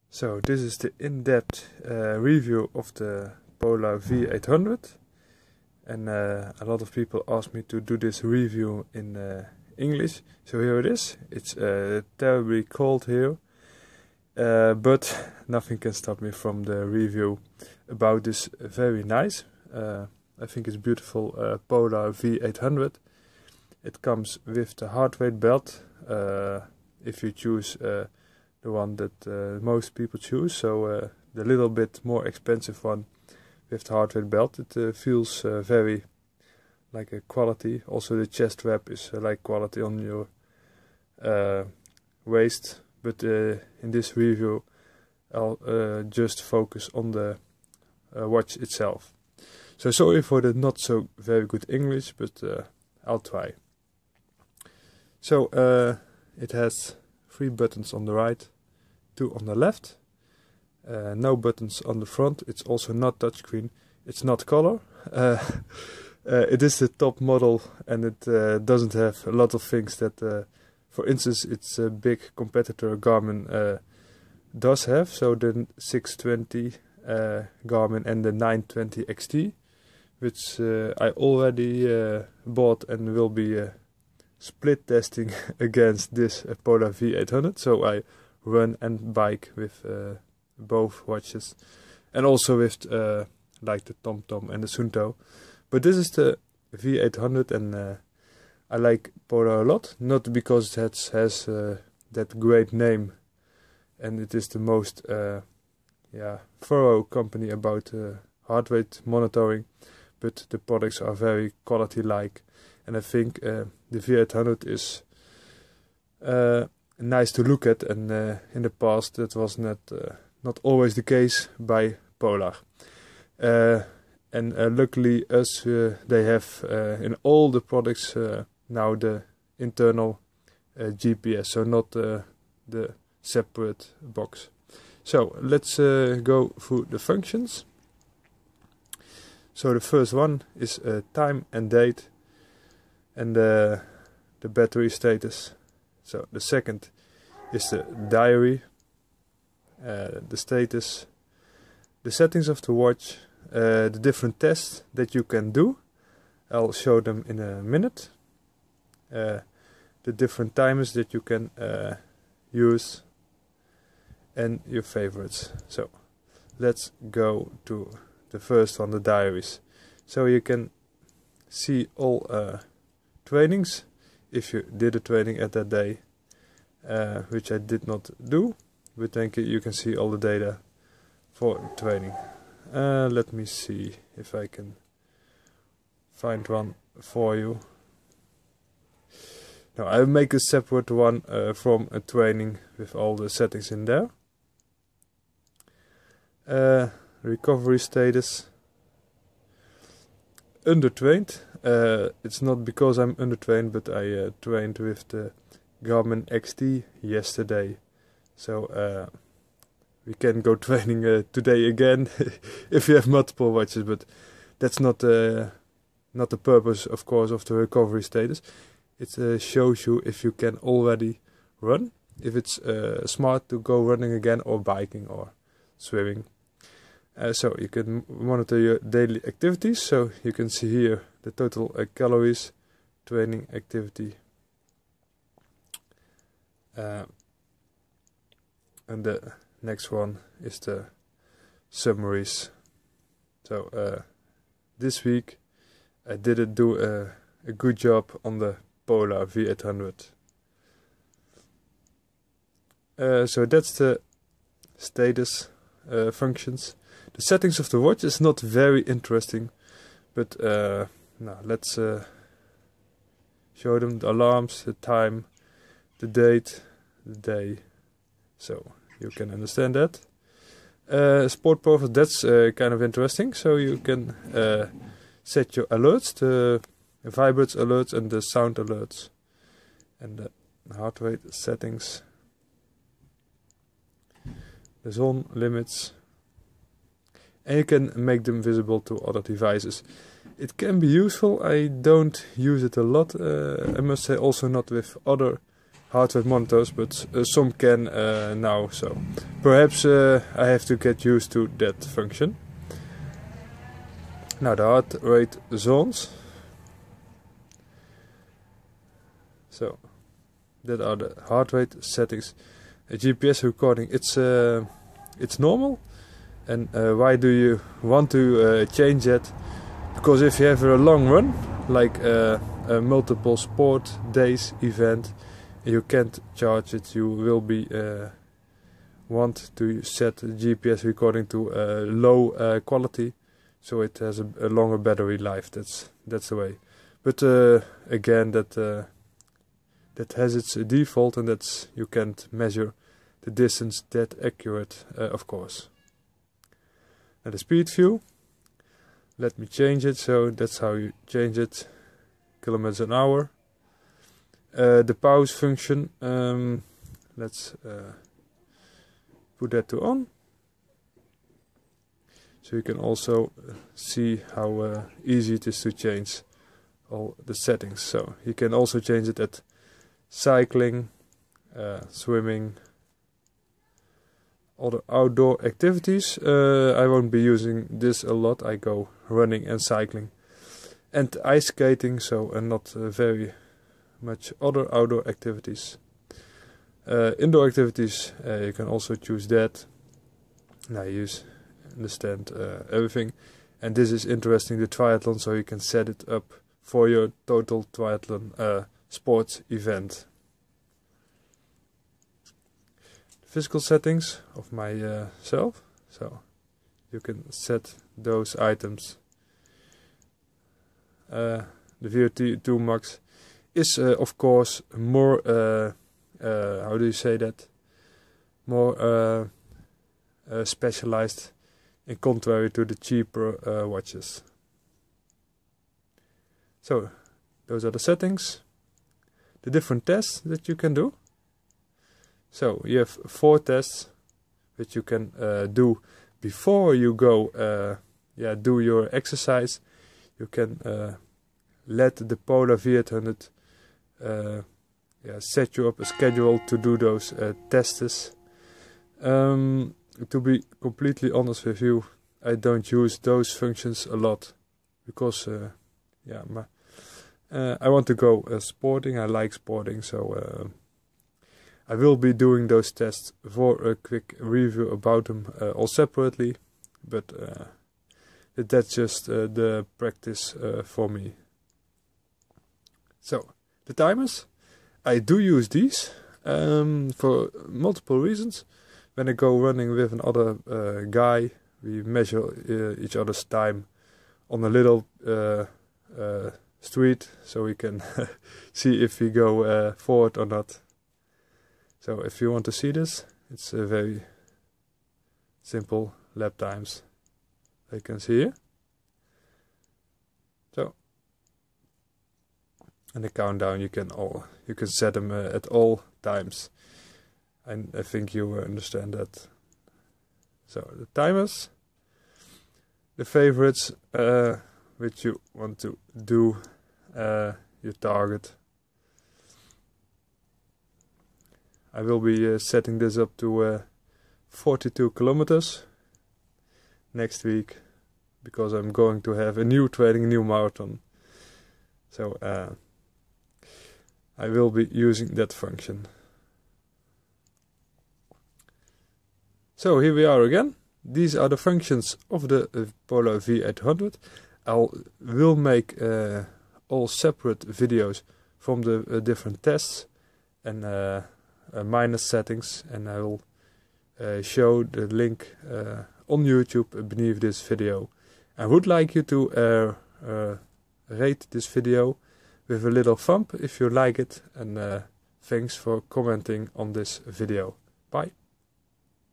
So this is the in-depth review of the Polar V800, and a lot of people asked me to do this review in English, so here it is. It's terribly cold here, but nothing can stop me from the review about this very nice, I think it's beautiful Polar V800. It comes with the heart rate belt, if you choose the one that most people choose, so the little bit more expensive one with the heart rate belt. It feels very like a quality. Also the chest wrap is like quality on your waist, but in this review I'll just focus on the watch itself. So sorry for the not so very good English, but I'll try. So it has 3 buttons on the right, 2 on the left, no buttons on the front. It's also not touchscreen, it's not color. It is the top model, and it doesn't have a lot of things that, for instance, its big competitor Garmin does have. So the 620 Garmin and the 920 XT, which I already bought and will be split testing against this Polar V800. So I run and bike with both watches, and also with like the TomTom and the Suunto. But this is the V800, and I like Polar a lot, not because it has that great name and it is the most thorough company about heart rate monitoring, but the products are very quality-like, and I think the V800 is nice to look at, and in the past that was not always the case by Polar. And luckily they have in all the products now the internal GPS, so not the separate box. So let's go through the functions. So the first one is time and date, and the battery status. So the second is the diary, the status, the settings of the watch, the different tests that you can do. I'll show them in a minute. The different timers that you can use, and your favorites. So let's go to the first one, the diaries. So you can see all trainings, if you did a training at that day, which I did not do, but then you can see all the data for training. Let me see if I can find one for you. Now I will make a separate one from a training with all the settings in there. Recovery status. Undertrained. It's not because I'm undertrained, but I trained with the Garmin XT yesterday, so we can go training today again if you have multiple watches, but that's not the purpose, of course, of the recovery status. It shows you if you can already run, if it's smart to go running again, or biking or swimming. So you can monitor your daily activities, so you can see here the total calories, training activity, and the next one is the summaries. So this week I didn't do a good job on the Polar V800. So that's the status functions. The settings of the watch is not very interesting, but now let's show them the alarms, the time, the date, the day, so you can understand that. Sport profile, that's kind of interesting, so you can set your alerts, the vibrates alerts and the sound alerts, and the heart rate settings, the zone limits, and you can make them visible to other devices. It can be useful. I don't use it a lot, I must say, also not with other heart rate monitors, but some can now. So perhaps I have to get used to that function. Now the heart rate zones. So that are the heart rate settings. A GPS recording, it's normal. And why do you want to change that? Because if you have a long run, like a multiple sport days event, you can't charge it. You will be want to set the GPS recording to low quality, so it has a longer battery life. That's the way. But again, that has its default, and that's you can't measure the distance that accurate, of course. And the speed view, let me change it. So that's how you change it, kilometers an hour. The pause function, let's put that to on, so you can also see how easy it is to change all the settings. So you can also change it at cycling, swimming, other outdoor activities. I won't be using this a lot. I go running and cycling and ice skating, so not very much other outdoor activities. Indoor activities, you can also choose that. Now you understand everything, and this is interesting, the triathlon, so you can set it up for your total triathlon sports event. Physical settings of myself, so you can set those items. The VO2 max is of course more how do you say that, more specialized, in contrary to the cheaper watches. So those are the settings, the different tests that you can do. So you have 4 tests which you can do before you go do your exercise. You can let the Polar V800 set you up a schedule to do those tests. To be completely honest with you, I don't use those functions a lot because I want to go sporting. I like sporting, so I will be doing those tests for a quick review about them all separately, but that's just the practice for me. So the timers, I do use these for multiple reasons. When I go running with another guy, we measure each other's time on a little street, so we can see if we go forward or not. So if you want to see this, it's a very simple lap times. You can see here. So, and the countdown you can set them at all times. And I think you understand that. So the timers, the favorites, which you want to do, your target. I will be setting this up to 42 kilometers next week, because I'm going to have a new marathon. So I will be using that function. So here we are again. These are the functions of the Polar V800. I will make all separate videos from the different tests and minus settings, and I will show the link on YouTube beneath this video. I would like you to rate this video with a little thumb if you like it, and thanks for commenting on this video. Bye.